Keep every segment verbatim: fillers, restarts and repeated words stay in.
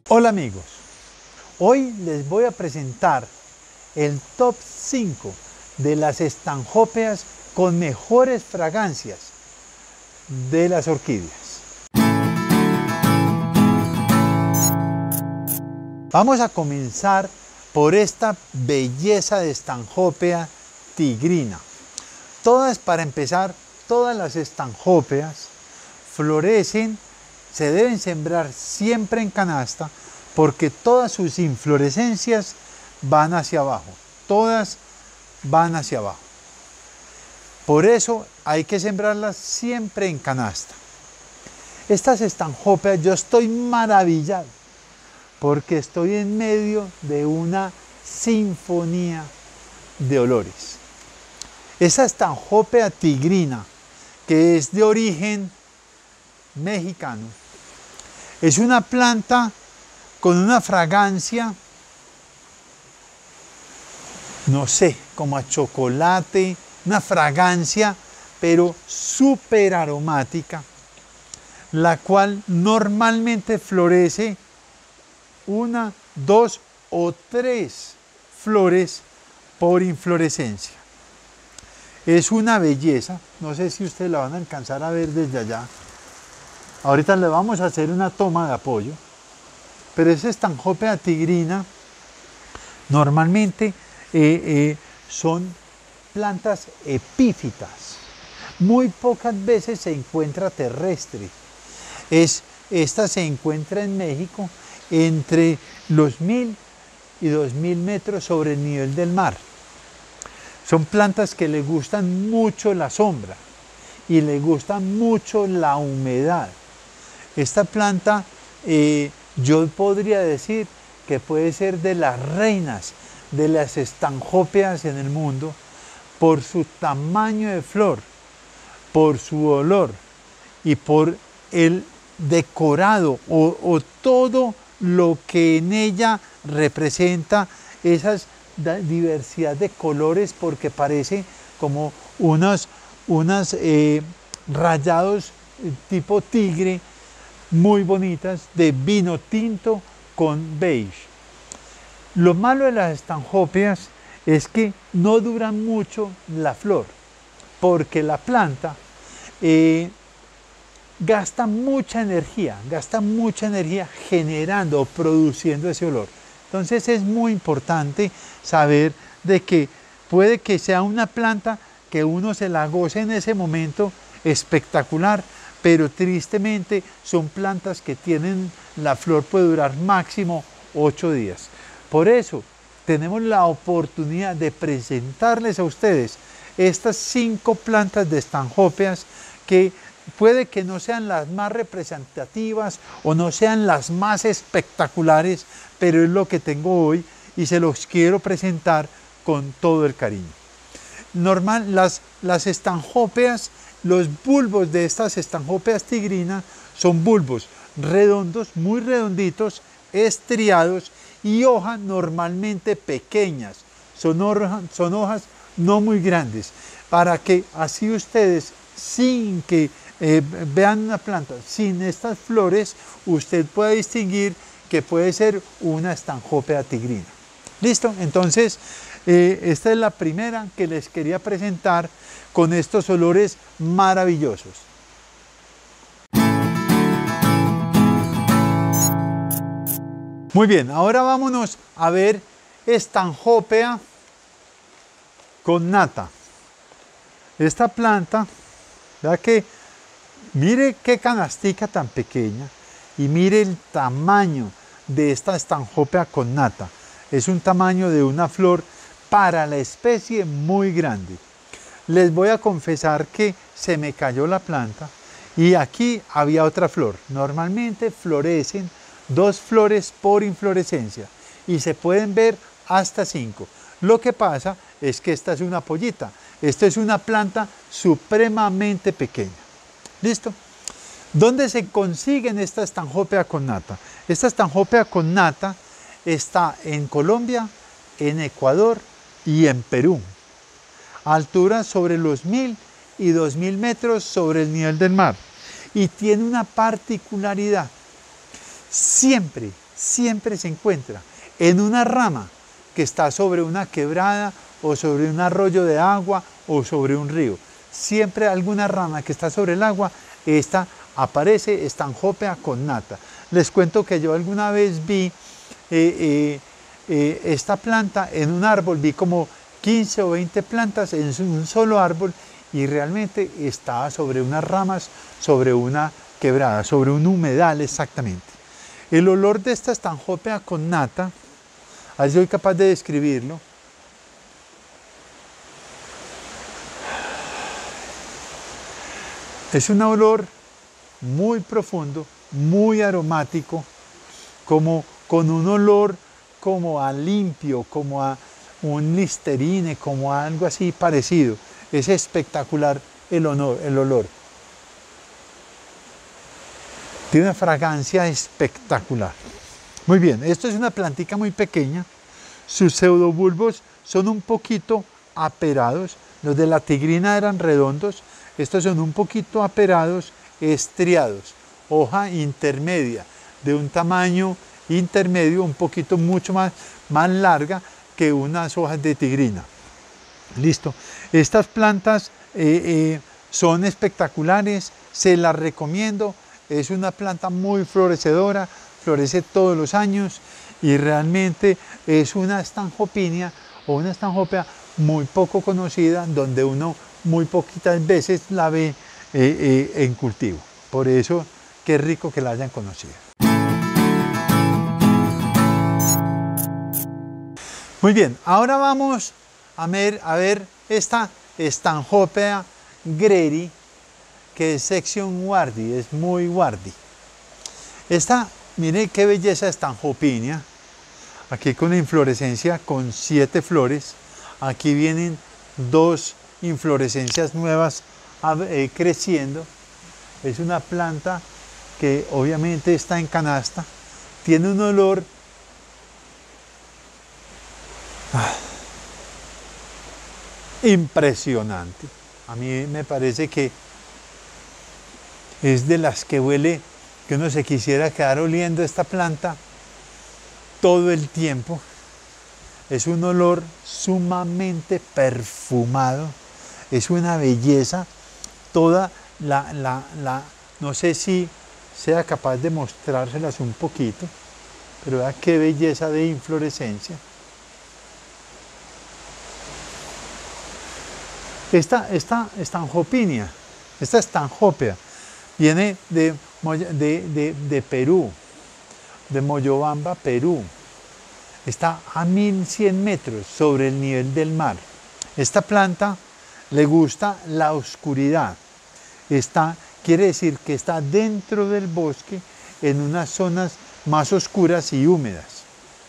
Hola amigos, hoy les voy a presentar el top cinco de las estanhópeas con mejores fragancias de las orquídeas. Vamos a comenzar por esta belleza de estanhópea tigrina. Todas, para empezar, todas las estanhópeas florecen, se deben sembrar siempre en canasta porque todas sus inflorescencias van hacia abajo, todas van hacia abajo. Por eso hay que sembrarlas siempre en canasta. Estas estanhópeas yo estoy maravillado porque estoy en medio de una sinfonía de olores. Esa estanhópea tigrina, que es de origen mexicano, es una planta con una fragancia, no sé, como a chocolate, una fragancia, pero súper aromática, la cual normalmente florece una, dos o tres flores por inflorescencia. Es una belleza, no sé si ustedes la van a alcanzar a ver desde allá. Ahorita le vamos a hacer una toma de apoyo, pero esa estanhópea tigrina normalmente eh, eh, son plantas epífitas. Muy pocas veces se encuentra terrestre. Es, esta se encuentra en México entre los mil y dos mil metros sobre el nivel del mar. Son plantas que le gustan mucho la sombra y le gusta mucho la humedad. Esta planta eh, yo podría decir que puede ser de las reinas de las estanhópeas en el mundo por su tamaño de flor, por su olor y por el decorado o, o todo lo que en ella representa esa diversidad de colores, porque parece como unos, unos eh, rayados tipo tigre, muy bonitas, de vino tinto con beige. Lo malo de las estanhópeas es que no duran mucho la flor, porque la planta eh, gasta mucha energía, gasta mucha energía generando o produciendo ese olor. Entonces es muy importante saber de que puede que sea una planta que uno se la goce en ese momento espectacular, pero tristemente son plantas que tienen, la flor puede durar máximo ocho días. Por eso tenemos la oportunidad de presentarles a ustedes estas cinco plantas de estanhópeas que puede que no sean las más representativas o no sean las más espectaculares, pero es lo que tengo hoy y se los quiero presentar con todo el cariño. Normal, las, las estanhópeas, los bulbos de estas estanhópeas tigrinas son bulbos redondos, muy redonditos, estriados y hojas normalmente pequeñas. Son, hoja, son hojas no muy grandes, para que así ustedes, sin que eh, vean una planta, sin estas flores, usted pueda distinguir que puede ser una estanhópea tigrina. ¿Listo? Entonces, eh, esta es la primera que les quería presentar con estos olores maravillosos. Muy bien, ahora vámonos a ver estanhópea con nata. Esta planta, vea que, mire qué canastica tan pequeña y mire el tamaño de esta estanhópea con nata. Es un tamaño de una flor para la especie muy grande. Les voy a confesar que se me cayó la planta y aquí había otra flor. Normalmente florecen dos flores por inflorescencia y se pueden ver hasta cinco. Lo que pasa es que esta es una pollita. Esta es una planta supremamente pequeña. ¿Listo? ¿Dónde se consiguen esta estanhópea con nata? Esta estanhópea con nata está en Colombia, en Ecuador y en Perú. A alturas sobre los mil y dos mil metros sobre el nivel del mar. Y tiene una particularidad. Siempre siempre se encuentra en una rama que está sobre una quebrada o sobre un arroyo de agua o sobre un río. Siempre alguna rama que está sobre el agua, esta aparece Stanhopeas connata. Les cuento que yo alguna vez vi eh, eh, eh, esta planta en un árbol, vi como quince o veinte plantas en un solo árbol y realmente estaba sobre unas ramas, sobre una quebrada, sobre un humedal exactamente. El olor de esta Stanhopeas connata, a ver si soy capaz de describirlo. Es un olor muy profundo, muy aromático, como con un olor como a limpio, como a un Listerine, como a algo así parecido. Es espectacular el, honor, el olor. Tiene una fragancia espectacular. Muy bien, esto es una plantica muy pequeña. Sus pseudobulbos son un poquito aperados. Los de la tigrina eran redondos. Estos son un poquito aperados, estriados. Hoja intermedia, de un tamaño intermedio, un poquito mucho más, más larga que unas hojas de tigrina. Listo. Estas plantas eh, eh, son espectaculares, se las recomiendo. Es una planta muy florecedora, florece todos los años y realmente es una Stanhopinia o una Stanhopea muy poco conocida, donde uno muy poquitas veces la ve eh, eh, en cultivo. Por eso, qué rico que la hayan conocido. Muy bien, ahora vamos a ver, a ver esta Stanhopea greri, que es sección Wardi, es muy Wardi. Esta, mire qué belleza Stanhopinia, aquí con una inflorescencia con siete flores, aquí vienen dos inflorescencias nuevas eh, creciendo. Es una planta que obviamente está en canasta, tiene un olor ah, impresionante. A mí me parece que es de las que huele, que uno se quisiera quedar oliendo esta planta todo el tiempo. Es un olor sumamente perfumado, es una belleza, toda la, la, la, no sé si sea capaz de mostrárselas un poquito, pero vea qué belleza de inflorescencia. Esta, esta Stanhopinia, esta Stanhopea, viene de, de, de, de Perú, de Moyobamba, Perú. Está a mil cien metros sobre el nivel del mar. Esta planta le gusta la oscuridad. Está, quiere decir que está dentro del bosque en unas zonas más oscuras y húmedas,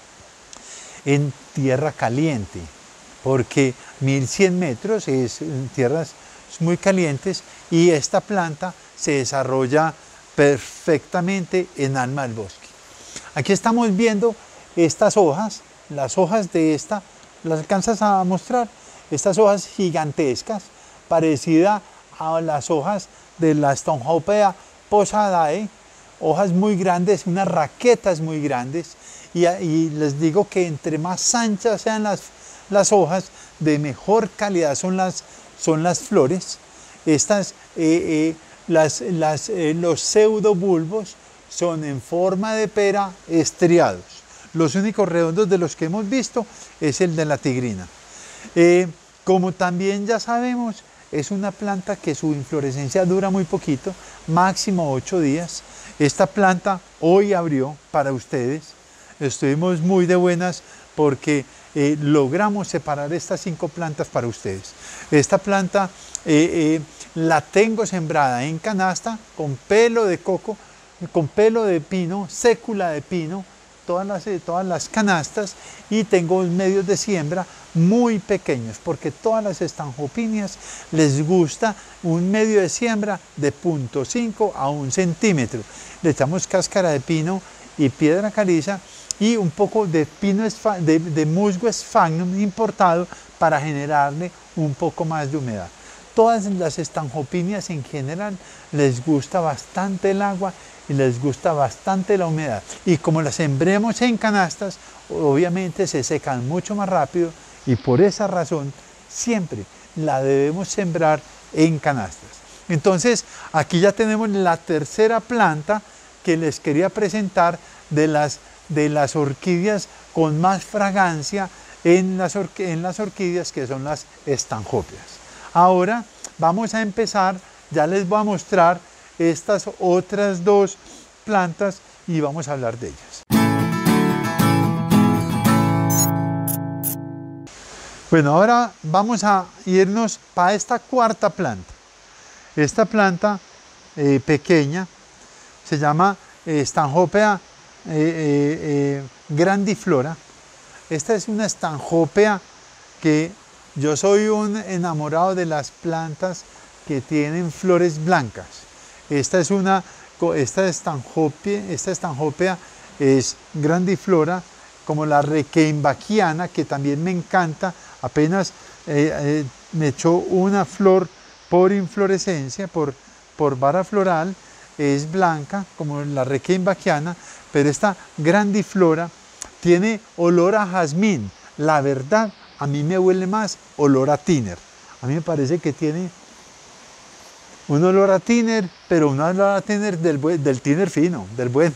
en tierra caliente, porque mil cien metros es en tierras muy calientes y esta planta se desarrolla perfectamente en alma del bosque. Aquí estamos viendo estas hojas, las hojas de esta, ¿las alcanzas a mostrar? Estas hojas gigantescas, parecidas a las hojas de la Stanhopea posadae, hojas muy grandes, unas raquetas muy grandes, y, y les digo que entre más anchas sean las, las hojas, de mejor calidad son las, son las flores. Estas, eh, eh, las, las, eh, los pseudobulbos son en forma de pera estriados. Los únicos redondos de los que hemos visto es el de la tigrina. Eh, como también ya sabemos, es una planta que su inflorescencia dura muy poquito, máximo ocho días. Esta planta hoy abrió para ustedes. Estuvimos muy de buenas porque eh, logramos separar estas cinco plantas para ustedes. Esta planta eh, eh, la tengo sembrada en canasta con pelo de coco, con pelo de pino, sécula de pino, todas las, todas las canastas, y tengo medios de siembra muy pequeños, porque todas las Stanhopinias les gusta un medio de siembra de cero punto cinco a un centímetro. Le echamos cáscara de pino y piedra caliza y un poco de, pino de, de musgo sphagnum importado para generarle un poco más de humedad. todas las estanjopinias en general les gusta bastante el agua y les gusta bastante la humedad. Y como las sembremos en canastas, obviamente se secan mucho más rápido y por esa razón siempre la debemos sembrar en canastas. Entonces, aquí ya tenemos la tercera planta que les quería presentar de las, de las orquídeas con más fragancia en las, en las orquídeas, que son las estanjopeas. Ahora vamos a empezar, ya les voy a mostrar estas otras dos plantas y vamos a hablar de ellas. Bueno, ahora vamos a irnos para esta cuarta planta. Esta planta eh, pequeña se llama eh, Stanhopea eh, eh, eh, grandiflora. Esta es una Stanhopea que yo soy un enamorado de las plantas que tienen flores blancas. Esta es una, esta Stanhopea, esta Stanhopea es grandiflora, como la requeimbachiana, que también me encanta. Apenas eh, eh, me echó una flor por inflorescencia, por, por vara floral, es blanca como la requeimbachiana, pero esta grandiflora tiene olor a jazmín. La verdad, a mí me huele más olor a tiner. A mí me parece que tiene un olor a tiner, pero un olor a tiner del, del tiner fino, del bueno.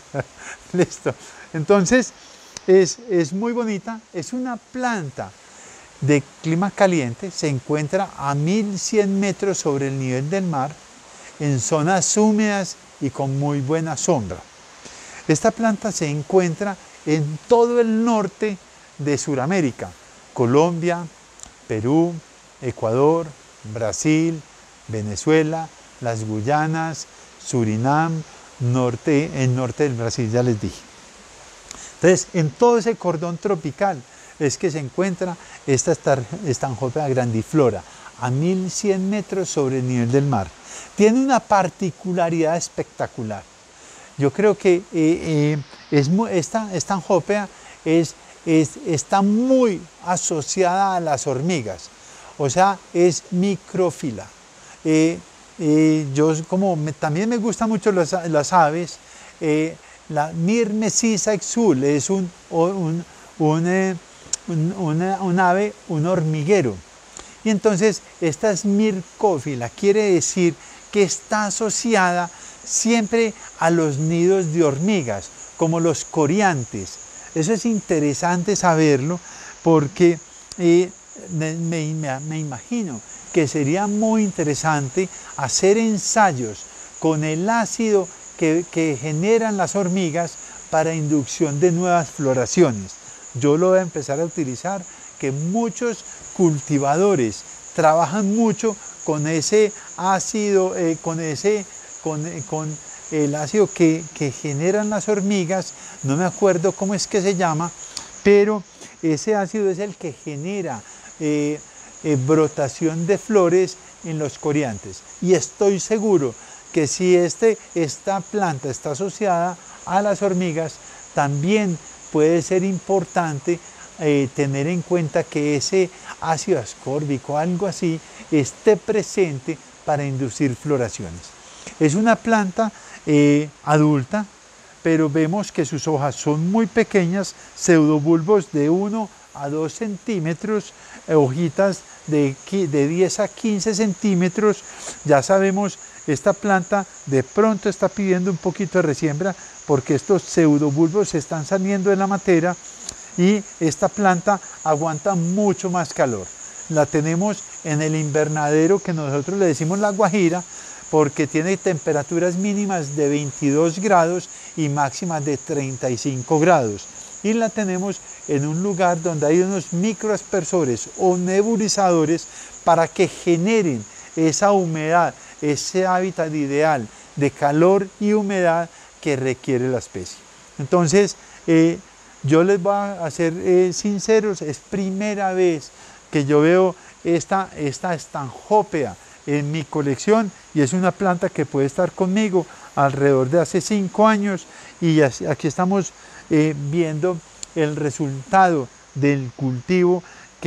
Listo. Entonces, es, es muy bonita, es una planta de clima caliente, se encuentra a mil cien metros sobre el nivel del mar, en zonas húmedas y con muy buena sombra. Esta planta se encuentra en todo el norte de Sudamérica, Colombia, Perú, Ecuador, Brasil, Venezuela, las Guyanas, Surinam, norte, el norte del Brasil, ya les dije. Entonces, en todo ese cordón tropical es que se encuentra esta Stanhopea grandiflora, a mil cien metros sobre el nivel del mar. Tiene una particularidad espectacular. Yo creo que eh, eh, es muy, esta Stanhopea es, es, está muy asociada a las hormigas, o sea, es micrófila. Eh, eh, yo como me, también me gustan mucho las, las aves, eh, la Myrmeciza exul es un, un, un, eh, un, una, un ave, un hormiguero. Y entonces esta es mircófila, quiere decir que está asociada siempre a los nidos de hormigas, como los coriantes. Eso es interesante saberlo porque eh, me, me, me imagino que sería muy interesante hacer ensayos con el ácido que, que generan las hormigas para inducción de nuevas floraciones. Yo lo voy a empezar a utilizar, que muchos cultivadores trabajan mucho con ese ácido, eh, con, ese, con, eh, con el ácido que, que generan las hormigas, no me acuerdo cómo es que se llama, pero ese ácido es el que genera eh, eh, brotación de flores en los coriantes. Y estoy seguro que si este, esta planta está asociada a las hormigas, también puede ser importante eh, tener en cuenta que ese ácido ascórbico, algo así, esté presente para inducir floraciones. Es una planta eh, adulta, pero vemos que sus hojas son muy pequeñas, pseudobulbos de uno a dos centímetros, eh, hojitas de, de diez a quince centímetros. Ya sabemos, esta planta de pronto está pidiendo un poquito de resiembra porque estos pseudobulbos están saliendo de la matera y esta planta aguanta mucho más calor. La tenemos en el invernadero que nosotros le decimos la Guajira, porque tiene temperaturas mínimas de veintidós grados y máximas de treinta y cinco grados. Y la tenemos en un lugar donde hay unos microaspersores o nebulizadores para que generen esa humedad, ese hábitat ideal de calor y humedad que requiere la especie. Entonces, eh, yo les voy a ser eh, sinceros, es primera vez que yo veo esta, esta Stanhopea en mi colección y es una planta que puede estar conmigo alrededor de hace cinco años y aquí estamos eh, viendo el resultado del cultivo que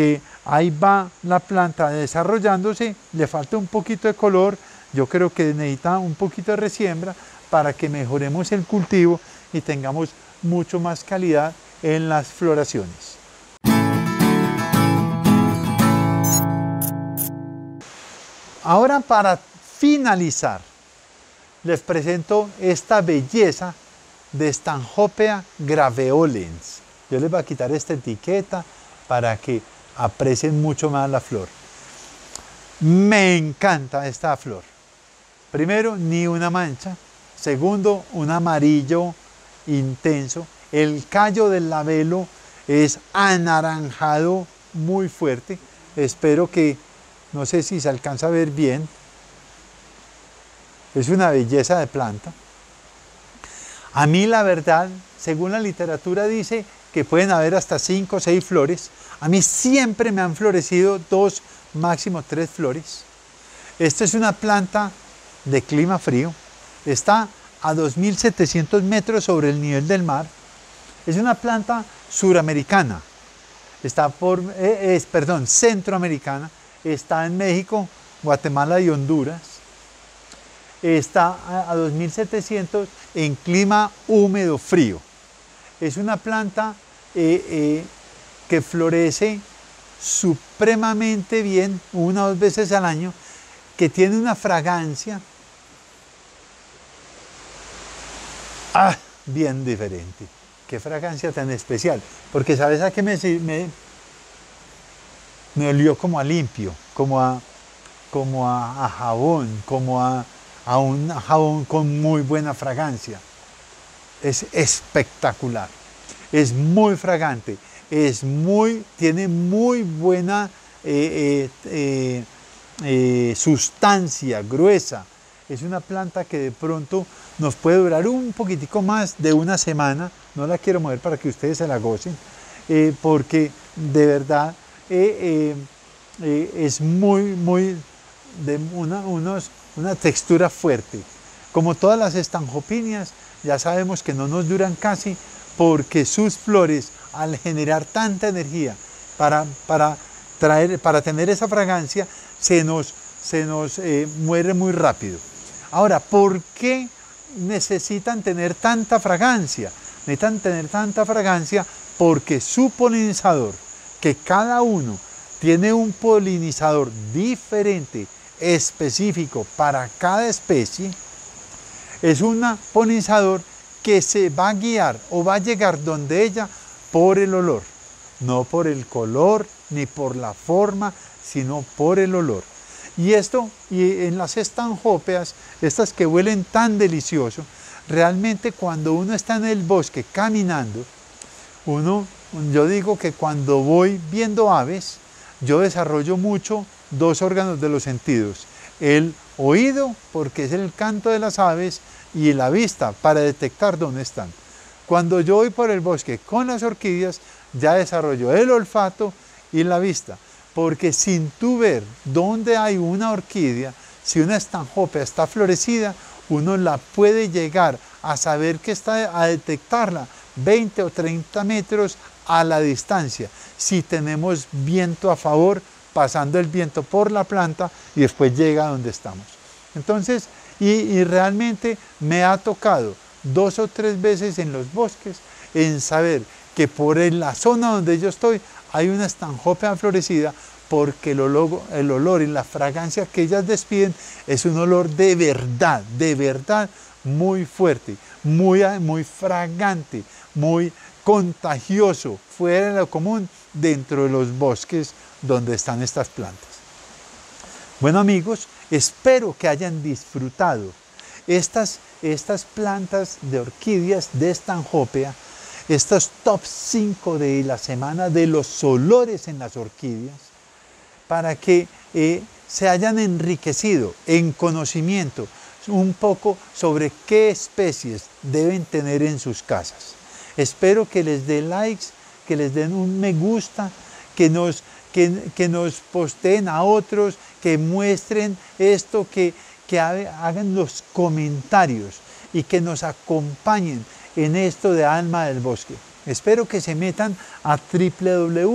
ahí va la planta desarrollándose, le falta un poquito de color, yo creo que necesita un poquito de resiembra para que mejoremos el cultivo y tengamos mucho más calidad en las floraciones. Ahora, para finalizar, les presento esta belleza de Stanhopeas graveolens. Yo les voy a quitar esta etiqueta para que aprecien mucho más la flor. Me encanta esta flor. Primero, ni una mancha. Segundo, un amarillo intenso. El callo del labelo es anaranjado muy fuerte. Espero que, no sé si se alcanza a ver bien. Es una belleza de planta. A mí, la verdad, según la literatura dice que pueden haber hasta cinco o seis flores. A mí siempre me han florecido dos, máximo tres flores. Esta es una planta de clima frío. Está a dos mil setecientos metros sobre el nivel del mar. Es una planta suramericana. Está por, eh, es, perdón, centroamericana. Está en México, Guatemala y Honduras. Está a, a dos mil setecientos en clima húmedo frío. Es una planta eh, eh, que florece supremamente bien, una o dos veces al año, que tiene una fragancia ah, bien diferente. Qué fragancia tan especial, porque ¿sabes a qué me, me, me olió? Como a limpio, como a, como a, a jabón, como a, a un jabón con muy buena fragancia. Es espectacular, es muy fragante. Es muy, tiene muy buena eh, eh, eh, sustancia gruesa. Es una planta que de pronto nos puede durar un poquitico más de una semana. No la quiero mover para que ustedes se la gocen, eh, porque de verdad eh, eh, eh, es muy, muy de una, unos, una textura fuerte. Como todas las estanjopinias, ya sabemos que no nos duran casi, porque sus flores, al generar tanta energía para, para, traer, para tener esa fragancia, se nos, se nos eh, muere muy rápido. Ahora, ¿por qué necesitan tener tanta fragancia? Necesitan tener tanta fragancia porque su polinizador, que cada uno tiene un polinizador diferente, específico para cada especie, es un polinizador que se va a guiar o va a llegar donde ella por el olor, no por el color ni por la forma, sino por el olor. Y esto, y en las estanhopeas, estas que huelen tan delicioso, realmente cuando uno está en el bosque caminando, uno, yo digo que cuando voy viendo aves, yo desarrollo mucho dos órganos de los sentidos, el oído, porque es el canto de las aves, y la vista, para detectar dónde están. Cuando yo voy por el bosque con las orquídeas, ya desarrollo el olfato y la vista, porque sin tú ver dónde hay una orquídea, si una Stanhopea está florecida, uno la puede llegar a saber que está, a detectarla veinte o treinta metros a la distancia, si tenemos viento a favor, pasando el viento por la planta y después llega a donde estamos. Entonces, y, y realmente me ha tocado dos o tres veces en los bosques en saber que por la zona donde yo estoy hay una Stanhopea florecida, porque el olor, el olor y la fragancia que ellas despiden es un olor de verdad, de verdad muy fuerte, muy, muy fragante, muy contagioso, fuera de lo común dentro de los bosques donde están estas plantas. Bueno amigos, espero que hayan disfrutado estas, estas plantas de orquídeas de Stanhopea, estos top cinco de la semana de los olores en las orquídeas, para que eh, se hayan enriquecido en conocimiento un poco sobre qué especies deben tener en sus casas. Espero que les den likes, que les den un me gusta, que nos, que, que nos posteen a otros, que muestren esto, que, que hagan los comentarios y que nos acompañen en esto de Alma del Bosque. Espero que se metan a w w w punto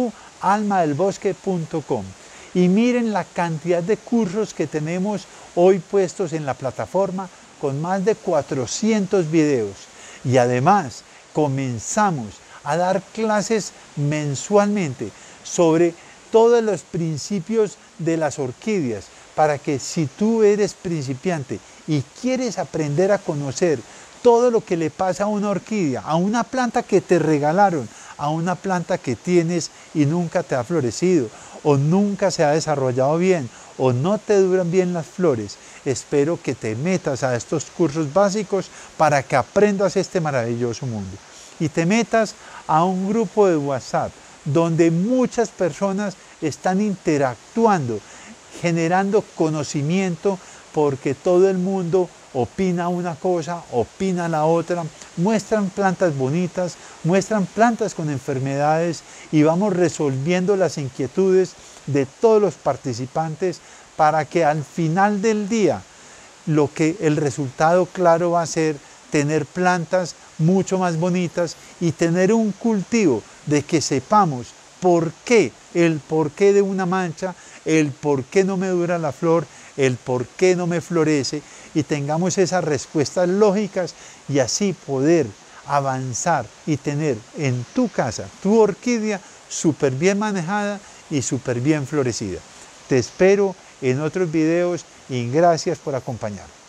alma del bosque punto com. Y miren la cantidad de cursos que tenemos hoy puestos en la plataforma con más de cuatrocientos videos. Y además comenzamos a dar clases mensualmente sobre todos los principios de las orquídeas para que si tú eres principiante y quieres aprender a conocer todo lo que le pasa a una orquídea, a una planta que te regalaron, a una planta que tienes y nunca te ha florecido, o nunca se ha desarrollado bien, o no te duran bien las flores, espero que te metas a estos cursos básicos para que aprendas este maravilloso mundo. Y te metas a un grupo de WhatsApp donde muchas personas están interactuando, generando conocimiento, porque todo el mundo opina una cosa, opina la otra, muestran plantas bonitas, muestran plantas con enfermedades y vamos resolviendo las inquietudes de todos los participantes para que al final del día lo que el resultado claro va a ser tener plantas mucho más bonitas y tener un cultivo de que sepamos por qué, el porqué de una mancha, el por qué no me dura la flor, el por qué no me florece y tengamos esas respuestas lógicas y así poder avanzar y tener en tu casa tu orquídea súper bien manejada y súper bien florecida. Te espero en otros videos y gracias por acompañarme.